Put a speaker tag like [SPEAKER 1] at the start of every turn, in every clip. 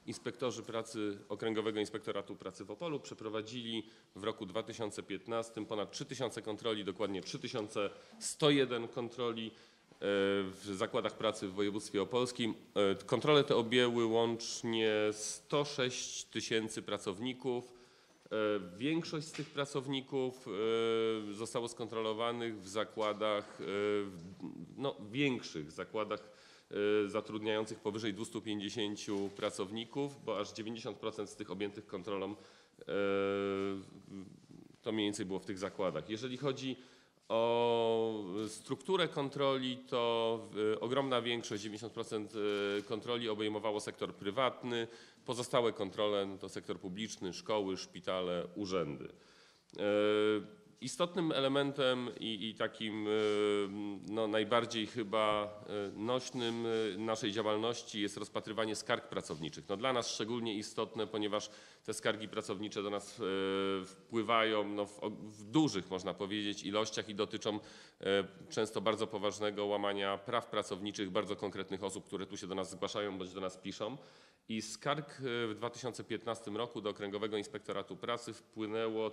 [SPEAKER 1] inspektorzy pracy Okręgowego Inspektoratu Pracy w Opolu przeprowadzili w roku 2015 ponad 3000 kontroli, dokładnie 3101 kontroli w zakładach pracy w województwie opolskim. Kontrole te objęły łącznie 106 tysięcy pracowników. Większość z tych pracowników zostało skontrolowanych w zakładach, większych zakładach zatrudniających powyżej 250 pracowników, bo aż 90% z tych objętych kontrolą to mniej więcej było w tych zakładach. Jeżeli chodzi o strukturę kontroli, to ogromna większość, 90% kontroli obejmowało sektor prywatny, pozostałe kontrole to sektor publiczny, szkoły, szpitale, urzędy. Istotnym elementem i takim najbardziej chyba nośnym naszej działalności jest rozpatrywanie skarg pracowniczych. Dla nas szczególnie istotne, ponieważ te skargi pracownicze do nas wpływają w dużych, można powiedzieć, ilościach i dotyczą często bardzo poważnego łamania praw pracowniczych bardzo konkretnych osób, które tu się do nas zgłaszają bądź do nas piszą. I skarg w 2015 roku do Okręgowego Inspektoratu Pracy wpłynęło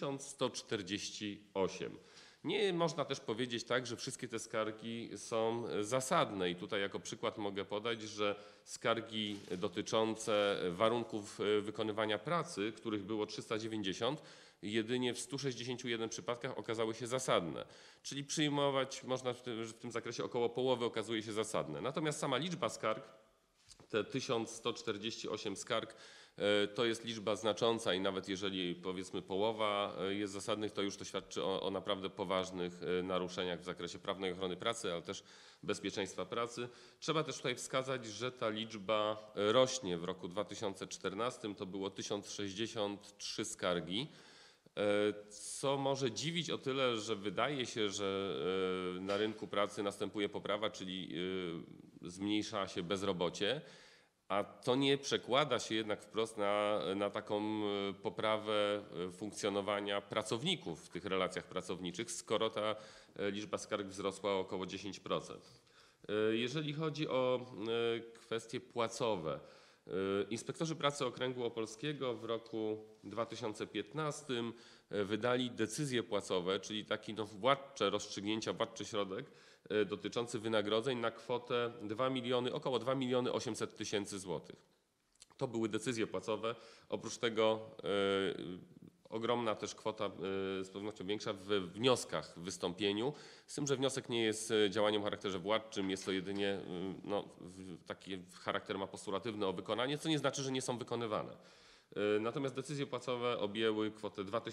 [SPEAKER 1] 1148. Nie można też powiedzieć tak, że wszystkie te skargi są zasadne i tutaj jako przykład mogę podać, że skargi dotyczące warunków wykonywania pracy, których było 390, jedynie w 161 przypadkach okazały się zasadne. Czyli przyjmować można w tym zakresie około połowy okazuje się zasadne. Natomiast sama liczba skarg, te 1148 skarg, to jest liczba znacząca i nawet jeżeli powiedzmy połowa jest zasadnych, to już to świadczy o naprawdę poważnych naruszeniach w zakresie prawnej ochrony pracy, ale też bezpieczeństwa pracy. Trzeba też tutaj wskazać, że ta liczba rośnie. W roku 2014 to było 1063 skargi, co może dziwić o tyle, że wydaje się, że na rynku pracy następuje poprawa, czyli zmniejsza się bezrobocie. A to nie przekłada się jednak wprost na taką poprawę funkcjonowania pracowników w tych relacjach pracowniczych, skoro ta liczba skarg wzrosła o około 10%. Jeżeli chodzi o kwestie płacowe, inspektorzy pracy Okręgu Opolskiego w roku 2015 wydali decyzje płacowe, czyli taki władcze rozstrzygnięcia, władczy środek dotyczący wynagrodzeń na kwotę około 2 800 000 złotych. To były decyzje płacowe. Oprócz tego ogromna też kwota, z pewnością większa w wnioskach w wystąpieniu, z tym, że wniosek nie jest działaniem o charakterze władczym, jest to jedynie taki charakter ma postulatywny o wykonanie, co nie znaczy, że nie są wykonywane. Natomiast decyzje płacowe objęły kwotę 2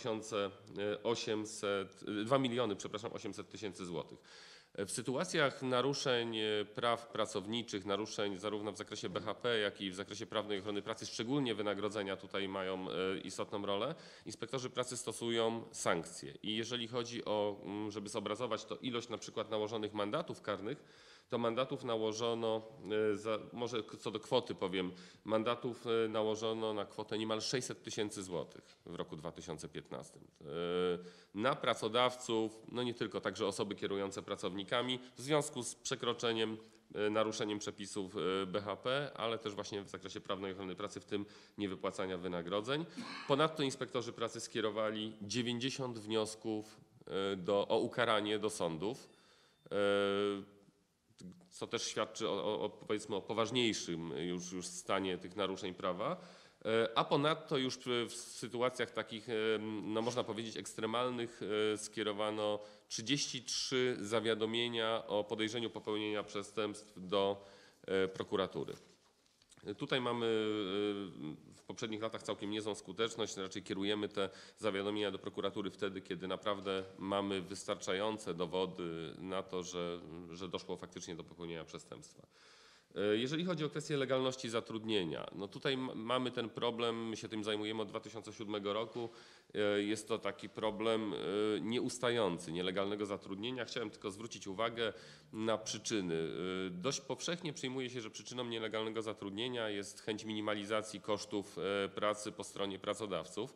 [SPEAKER 1] 800 000 złotych. W sytuacjach naruszeń praw pracowniczych, naruszeń zarówno w zakresie BHP, jak i w zakresie prawnej ochrony pracy, szczególnie wynagrodzenia tutaj mają istotną rolę, inspektorzy pracy stosują sankcje. I jeżeli chodzi o, żeby zobrazować to, ilość na przykład nałożonych mandatów karnych, to mandatów nałożono, może co do kwoty powiem, mandatów nałożono na kwotę niemal 600 000 złotych w roku 2015. Na pracodawców, nie tylko, także osoby kierujące pracownikami w związku z przekroczeniem, naruszeniem przepisów BHP, ale też właśnie w zakresie prawnej ochrony pracy, w tym niewypłacania wynagrodzeń. Ponadto inspektorzy pracy skierowali 90 wniosków o ukaranie do sądów, co też świadczy powiedzmy o poważniejszym już stanie tych naruszeń prawa. A ponadto już w sytuacjach takich, można powiedzieć, ekstremalnych skierowano 33 zawiadomienia o podejrzeniu popełnienia przestępstw do prokuratury. Tutaj mamy w poprzednich latach całkiem niezłą skuteczność, raczej kierujemy te zawiadomienia do prokuratury wtedy, kiedy naprawdę mamy wystarczające dowody na to, że doszło faktycznie do popełnienia przestępstwa. Jeżeli chodzi o kwestię legalności zatrudnienia, tutaj mamy ten problem, my się tym zajmujemy od 2007 roku. Jest to taki problem nieustający, nielegalnego zatrudnienia. Chciałem tylko zwrócić uwagę na przyczyny. Dość powszechnie przyjmuje się, że przyczyną nielegalnego zatrudnienia jest chęć minimalizacji kosztów pracy po stronie pracodawców.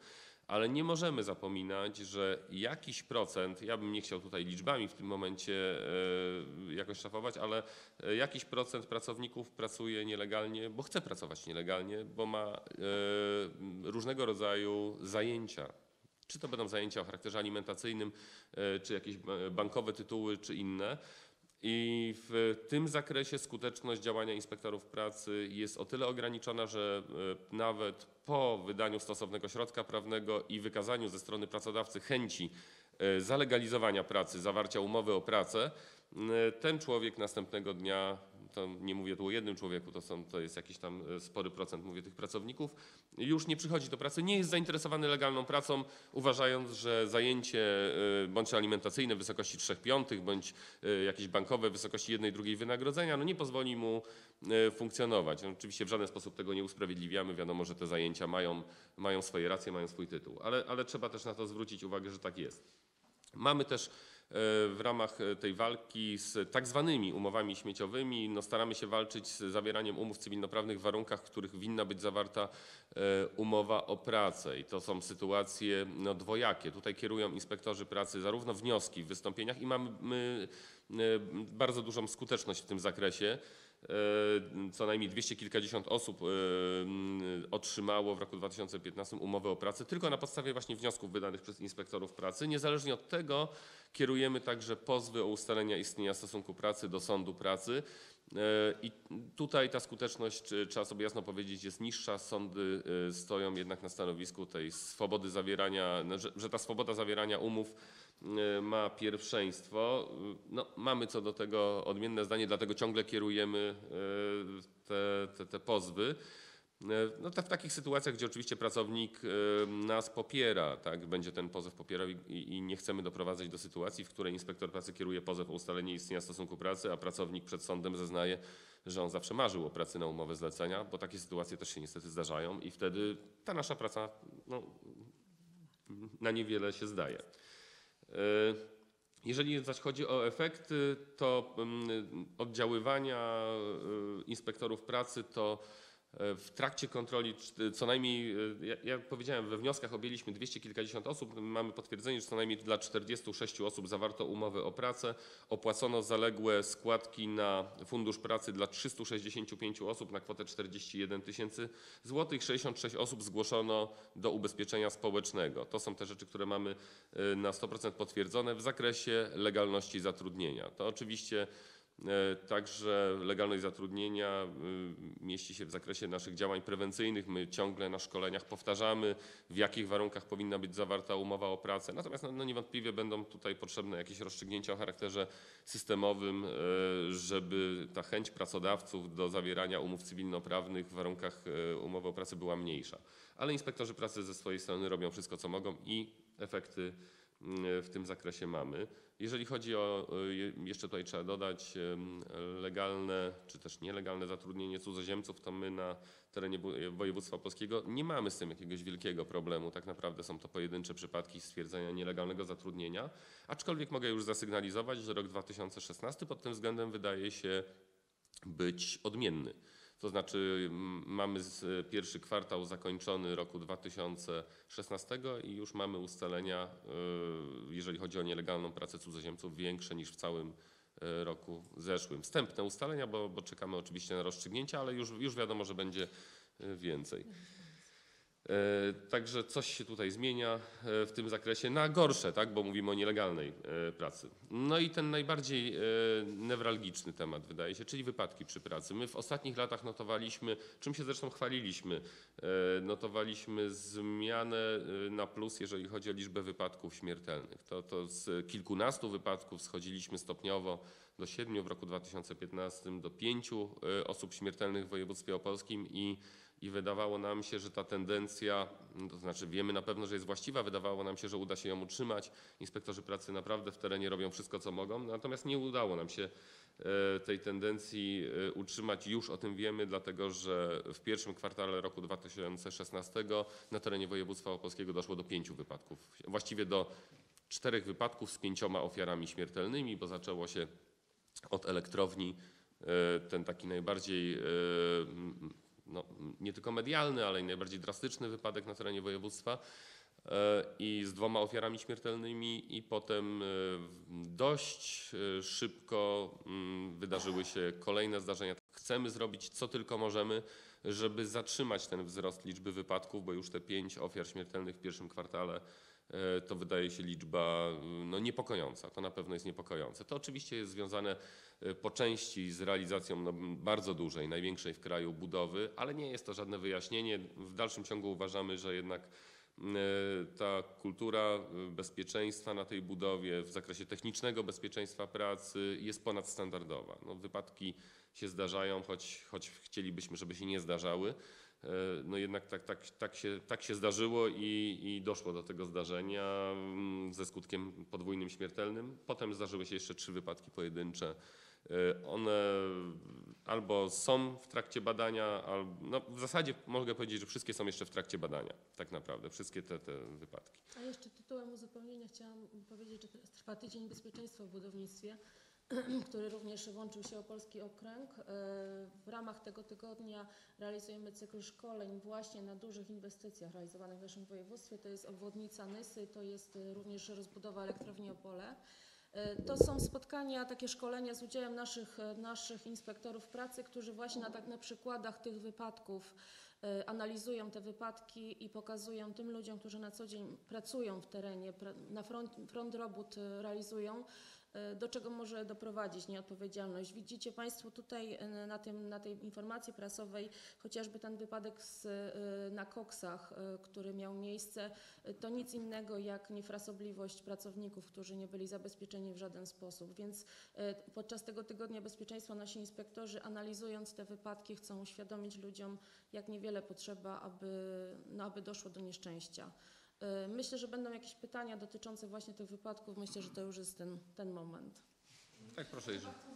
[SPEAKER 1] Ale nie możemy zapominać, że jakiś procent, ja bym nie chciał tutaj liczbami w tym momencie jakoś szafować, ale jakiś procent pracowników pracuje nielegalnie, bo chce pracować nielegalnie, bo ma różnego rodzaju zajęcia. Czy to będą zajęcia o charakterze alimentacyjnym, czy jakieś bankowe tytuły, czy inne. I w tym zakresie skuteczność działania inspektorów pracy jest o tyle ograniczona, że nawet po wydaniu stosownego środka prawnego i wykazaniu ze strony pracodawcy chęci zalegalizowania pracy, zawarcia umowy o pracę, ten człowiek następnego dnia, to nie mówię tu o jednym człowieku, to jest jakiś tam spory procent, mówię, tych pracowników, już nie przychodzi do pracy, nie jest zainteresowany legalną pracą, uważając, że zajęcie bądź alimentacyjne w wysokości 3/5, bądź jakieś bankowe w wysokości 1/2 wynagrodzenia, no nie pozwoli mu funkcjonować. No, oczywiście w żaden sposób tego nie usprawiedliwiamy, wiadomo, że te zajęcia mają swoje racje, mają swój tytuł, ale trzeba też na to zwrócić uwagę, że tak jest. Mamy też w ramach tej walki z tak zwanymi umowami śmieciowymi, no staramy się walczyć z zawieraniem umów cywilnoprawnych w warunkach, w których winna być zawarta umowa o pracę. I to są sytuacje dwojakie. Tutaj kierują inspektorzy pracy zarówno wnioski w wystąpieniach i mamy bardzo dużą skuteczność w tym zakresie. Co najmniej 200 kilkadziesiąt osób otrzymało w roku 2015 umowę o pracę tylko na podstawie właśnie wniosków wydanych przez inspektorów pracy. Niezależnie od tego kierujemy także pozwy o ustalenia istnienia stosunku pracy do sądu pracy. I tutaj ta skuteczność, trzeba sobie jasno powiedzieć, jest niższa. Sądy stoją jednak na stanowisku tej swobody zawierania, że ta swoboda zawierania umów ma pierwszeństwo. No, mamy co do tego odmienne zdanie, dlatego ciągle kierujemy te pozwy. No to w takich sytuacjach, gdzie oczywiście pracownik nas popiera, tak, będzie ten pozew popierał i nie chcemy doprowadzać do sytuacji, w której inspektor pracy kieruje pozew o ustalenie istnienia stosunku pracy, a pracownik przed sądem zeznaje, że on zawsze marzył o pracy na umowę zlecenia, bo takie sytuacje też się niestety zdarzają i wtedy ta nasza praca na niewiele się zdaje. Jeżeli zaś chodzi o efekty, to oddziaływania inspektorów pracy, to w trakcie kontroli co najmniej, ja powiedziałem, we wnioskach objęliśmy 200 kilkadziesiąt osób, mamy potwierdzenie, że co najmniej dla 46 osób zawarto umowę o pracę, opłacono zaległe składki na Fundusz Pracy dla 365 osób na kwotę 41 000 złotych, 66 osób zgłoszono do ubezpieczenia społecznego. To są te rzeczy, które mamy na 100% potwierdzone w zakresie legalności zatrudnienia. To oczywiście także legalność zatrudnienia mieści się w zakresie naszych działań prewencyjnych. My ciągle na szkoleniach powtarzamy, w jakich warunkach powinna być zawarta umowa o pracę. Natomiast niewątpliwie będą tutaj potrzebne jakieś rozstrzygnięcia o charakterze systemowym, żeby ta chęć pracodawców do zawierania umów cywilnoprawnych w warunkach umowy o pracę była mniejsza. Ale inspektorzy pracy ze swojej strony robią wszystko, co mogą i efekty w tym zakresie mamy. Jeżeli chodzi o, jeszcze tutaj trzeba dodać, legalne czy też nielegalne zatrudnienie cudzoziemców, to my na terenie województwa opolskiego nie mamy z tym jakiegoś wielkiego problemu. Tak naprawdę są to pojedyncze przypadki stwierdzenia nielegalnego zatrudnienia, aczkolwiek mogę już zasygnalizować, że rok 2016 pod tym względem wydaje się być odmienny. To znaczy mamy pierwszy kwartał zakończony roku 2016 i już mamy ustalenia, jeżeli chodzi o nielegalną pracę cudzoziemców, większe niż w całym roku zeszłym. Wstępne ustalenia, bo czekamy oczywiście na rozstrzygnięcia, ale już wiadomo, że będzie więcej. Także coś się tutaj zmienia w tym zakresie na gorsze, tak, bo mówimy o nielegalnej pracy. No i ten najbardziej newralgiczny temat, wydaje się, czyli wypadki przy pracy. My w ostatnich latach notowaliśmy, czym się zresztą chwaliliśmy, notowaliśmy zmianę na plus, jeżeli chodzi o liczbę wypadków śmiertelnych. To z kilkunastu wypadków schodziliśmy stopniowo do 7 w roku 2015, do 5 osób śmiertelnych w województwie opolskim i wydawało nam się, że ta tendencja, to znaczy wiemy na pewno, że jest właściwa, wydawało nam się, że uda się ją utrzymać. Inspektorzy pracy naprawdę w terenie robią wszystko, co mogą, natomiast nie udało nam się tej tendencji utrzymać. Już o tym wiemy, dlatego że w pierwszym kwartale roku 2016 na terenie województwa opolskiego doszło do 5 wypadków. Właściwie do 4 wypadków z 5 ofiarami śmiertelnymi, bo zaczęło się od elektrowni, ten taki najbardziej nie tylko medialny, ale i najbardziej drastyczny wypadek na terenie województwa, i z 2 ofiarami śmiertelnymi i potem dość szybko wydarzyły się kolejne zdarzenia. Chcemy zrobić co tylko możemy, żeby zatrzymać ten wzrost liczby wypadków, bo już te 5 ofiar śmiertelnych w pierwszym kwartale to wydaje się liczba niepokojąca. To na pewno jest niepokojące. To oczywiście jest związane po części z realizacją bardzo dużej, największej w kraju budowy, ale nie jest to żadne wyjaśnienie. W dalszym ciągu uważamy, że jednak ta kultura bezpieczeństwa na tej budowie w zakresie technicznego bezpieczeństwa pracy jest ponadstandardowa. Wypadki się zdarzają, choć chcielibyśmy, żeby się nie zdarzały. Jednak tak się zdarzyło i doszło do tego zdarzenia ze skutkiem podwójnym śmiertelnym. Potem zdarzyły się jeszcze 3 wypadki pojedyncze. One albo są w trakcie badania, w zasadzie mogę powiedzieć, że wszystkie są jeszcze w trakcie badania, tak naprawdę, wszystkie te wypadki.
[SPEAKER 2] A jeszcze tytułem uzupełnienia chciałam powiedzieć, że teraz trwa Tydzień Bezpieczeństwa w Budownictwie, który również łączył się o Polski Okręg. W ramach tego tygodnia realizujemy cykl szkoleń właśnie na dużych inwestycjach realizowanych w naszym województwie. To jest obwodnica Nysy, to jest również rozbudowa elektrowni Opole. To są spotkania, takie szkolenia z udziałem naszych inspektorów pracy, którzy właśnie na przykładach tych wypadków analizują te wypadki i pokazują tym ludziom, którzy na co dzień pracują w terenie, na front robót realizują, do czego może doprowadzić nieodpowiedzialność. Widzicie Państwo tutaj na tej informacji prasowej chociażby ten wypadek na koksach, który miał miejsce. To nic innego jak niefrasobliwość pracowników, którzy nie byli zabezpieczeni w żaden sposób. Więc podczas tego tygodnia bezpieczeństwa nasi inspektorzy, analizując te wypadki, chcą uświadomić ludziom, jak niewiele potrzeba, aby doszło do nieszczęścia. Myślę, że będą jakieś pytania dotyczące właśnie tych wypadków. Myślę, że to już jest ten moment.
[SPEAKER 1] Tak, proszę.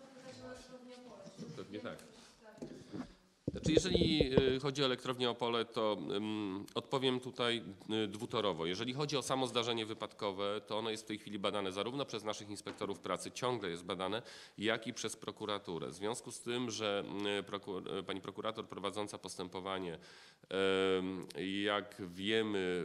[SPEAKER 1] Pewnie tak. Znaczy, jeżeli chodzi o elektrownię Opole, to odpowiem tutaj dwutorowo. Jeżeli chodzi o samo zdarzenie wypadkowe, to ono jest w tej chwili badane zarówno przez naszych inspektorów pracy, ciągle jest badane, jak i przez prokuraturę. W związku z tym, że pani prokurator prowadząca postępowanie, jak wiemy,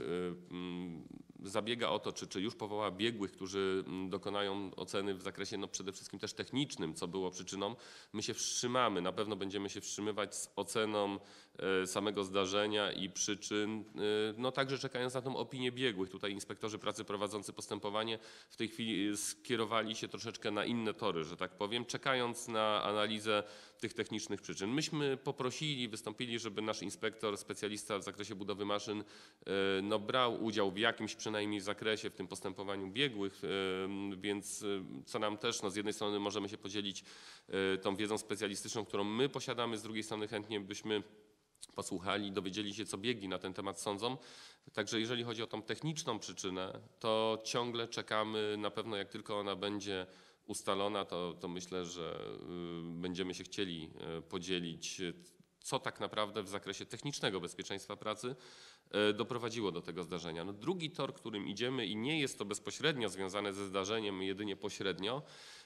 [SPEAKER 1] zabiega o to, czy już powołała biegłych, którzy dokonają oceny w zakresie przede wszystkim też technicznym, co było przyczyną. My się wstrzymamy, na pewno będziemy się wstrzymywać z oceną samego zdarzenia i przyczyn, także czekając na tą opinię biegłych. Tutaj inspektorzy pracy prowadzący postępowanie w tej chwili skierowali się troszeczkę na inne tory, że tak powiem, czekając na analizę tych technicznych przyczyn. Myśmy wystąpili, żeby nasz inspektor, specjalista w zakresie budowy maszyn brał udział w jakimś przynajmniej zakresie w tym postępowaniu biegłych, więc co nam też, z jednej strony możemy się podzielić tą wiedzą specjalistyczną, którą my posiadamy, z drugiej strony chętnie byśmy posłuchali, dowiedzieli się, co biegli na ten temat sądzą. Także jeżeli chodzi o tą techniczną przyczynę, to ciągle czekamy. Na pewno jak tylko ona będzie ustalona, to myślę, że będziemy się chcieli podzielić, co tak naprawdę w zakresie technicznego bezpieczeństwa pracy doprowadziło do tego zdarzenia. Drugi tor, którym idziemy i nie jest to bezpośrednio związane ze zdarzeniem, jedynie pośrednio,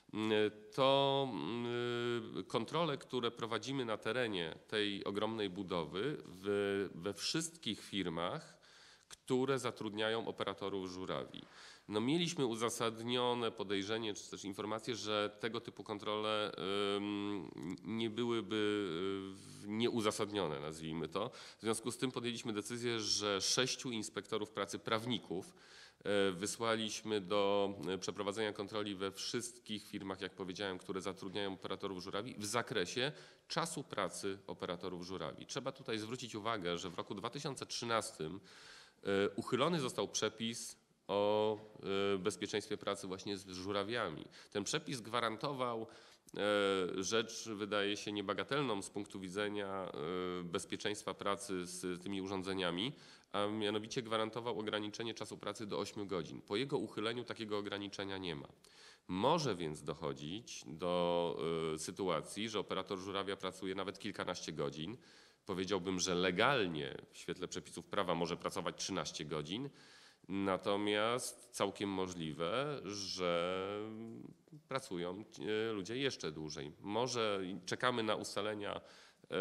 [SPEAKER 1] to kontrole, które prowadzimy na terenie tej ogromnej budowy we wszystkich firmach, które zatrudniają operatorów żurawi. Mieliśmy uzasadnione podejrzenie, czy też informację, że tego typu kontrole nie byłyby nieuzasadnione, nazwijmy to. W związku z tym podjęliśmy decyzję, że 6 inspektorów pracy prawników wysłaliśmy do przeprowadzenia kontroli we wszystkich firmach, jak powiedziałem, które zatrudniają operatorów żurawi w zakresie czasu pracy operatorów żurawi. Trzeba tutaj zwrócić uwagę, że w roku 2013 uchylony został przepis o bezpieczeństwie pracy właśnie z żurawiami. Ten przepis gwarantował rzecz, wydaje się, niebagatelną z punktu widzenia bezpieczeństwa pracy z tymi urządzeniami, a mianowicie gwarantował ograniczenie czasu pracy do 8 godzin. Po jego uchyleniu takiego ograniczenia nie ma. Może więc dochodzić do sytuacji, że operator żurawia pracuje nawet kilkanaście godzin. Powiedziałbym, że legalnie w świetle przepisów prawa może pracować 13 godzin, natomiast całkiem możliwe, że pracują ludzie jeszcze dłużej. Może czekamy na ustalenia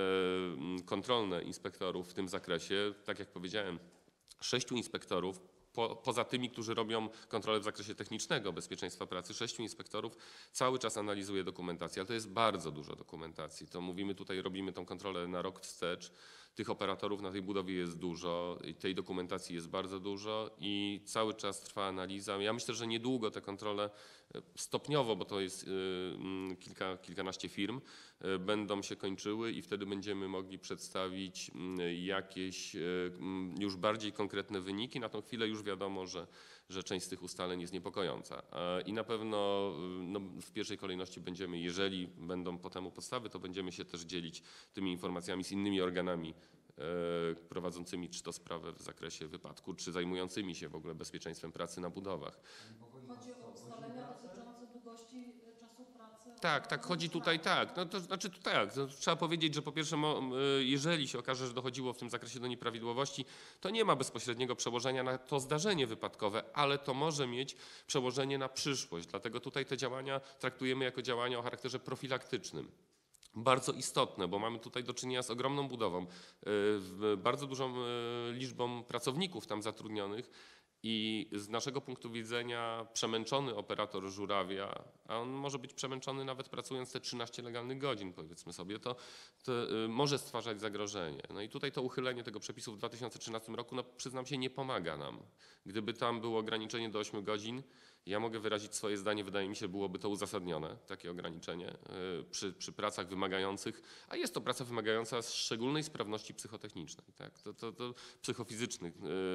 [SPEAKER 1] kontrolne inspektorów w tym zakresie. Tak jak powiedziałem, 6 inspektorów poza tymi, którzy robią kontrolę w zakresie technicznego bezpieczeństwa pracy, 6 inspektorów cały czas analizuje dokumentację, ale to jest bardzo dużo dokumentacji. To mówimy tutaj, robimy tą kontrolę na rok wstecz. Tych operatorów na tej budowie jest dużo, i tej dokumentacji jest bardzo dużo i cały czas trwa analiza. Ja myślę, że niedługo te kontrole stopniowo, bo to jest kilkanaście firm, będą się kończyły i wtedy będziemy mogli przedstawić jakieś już bardziej konkretne wyniki. Na tą chwilę już wiadomo, że część z tych ustaleń jest niepokojąca. I na pewno w pierwszej kolejności będziemy, jeżeli będą po temu podstawy, to będziemy się też dzielić tymi informacjami z innymi organami prowadzącymi czy to sprawę w zakresie wypadku, czy zajmującymi się w ogóle bezpieczeństwem pracy na budowach.
[SPEAKER 3] Chodzi o ustalenia dotyczące długości czasu pracy?
[SPEAKER 1] Tak, chodzi tutaj tak. No to znaczy tak, to trzeba powiedzieć, że po pierwsze, jeżeli się okaże, że dochodziło w tym zakresie do nieprawidłowości, to nie ma bezpośredniego przełożenia na to zdarzenie wypadkowe, ale to może mieć przełożenie na przyszłość. Dlatego tutaj te działania traktujemy jako działania o charakterze profilaktycznym. Bardzo istotne, bo mamy tutaj do czynienia z ogromną budową, bardzo dużą liczbą pracowników tam zatrudnionych i z naszego punktu widzenia przemęczony operator żurawia, a on może być przemęczony nawet pracując te 13 legalnych godzin, powiedzmy sobie, to może stwarzać zagrożenie. No i tutaj to uchylenie tego przepisu w 2013 roku, no przyznam się, nie pomaga nam. Gdyby tam było ograniczenie do 8 godzin, ja mogę wyrazić swoje zdanie, wydaje mi się, byłoby to uzasadnione, takie ograniczenie przy pracach wymagających, a jest to praca wymagająca szczególnej sprawności psychotechnicznej, tak? To psychofizycznych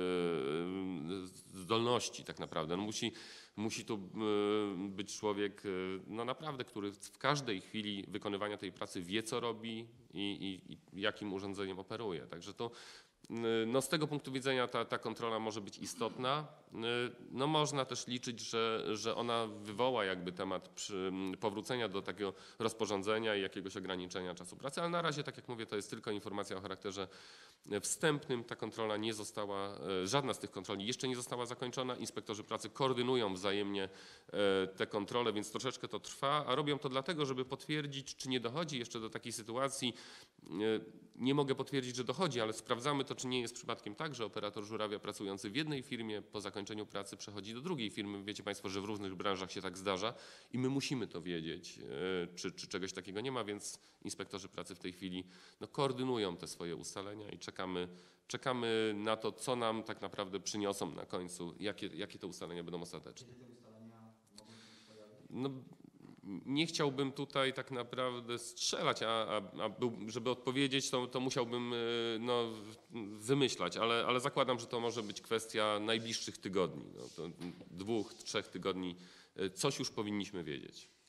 [SPEAKER 1] zdolności tak naprawdę. No musi tu być człowiek no naprawdę, który w każdej chwili wykonywania tej pracy wie, co robi i jakim urządzeniem operuje. Także to no z tego punktu widzenia ta kontrola może być istotna. No można też liczyć, że ona wywoła jakby temat powrócenia do takiego rozporządzenia i jakiegoś ograniczenia czasu pracy, ale na razie, tak jak mówię, to jest tylko informacja o charakterze wstępnym. Ta kontrola nie została, żadna z tych kontroli jeszcze nie została zakończona. Inspektorzy pracy koordynują wzajemnie te kontrole, więc troszeczkę to trwa, a robią to dlatego, żeby potwierdzić, czy nie dochodzi jeszcze do takiej sytuacji. Nie mogę potwierdzić, że dochodzi, ale sprawdzamy to, czy nie jest przypadkiem tak, że operator żurawia pracujący w jednej firmie po zakończeniu pracy przechodzi do drugiej firmy. Wiecie Państwo, że w różnych branżach się tak zdarza i my musimy to wiedzieć, czy czegoś takiego nie ma, więc inspektorzy pracy w tej chwili no, koordynują te swoje ustalenia i czekamy na to, co nam tak naprawdę przyniosą na końcu, jakie te ustalenia będą ostateczne.
[SPEAKER 3] Kiedy te ustalenia mogą się pojawić?
[SPEAKER 1] No, nie chciałbym tutaj tak naprawdę strzelać, żeby odpowiedzieć, to musiałbym no, wymyślać, ale zakładam, że to może być kwestia najbliższych tygodni, no, to 2-3 tygodni. Coś już powinniśmy wiedzieć.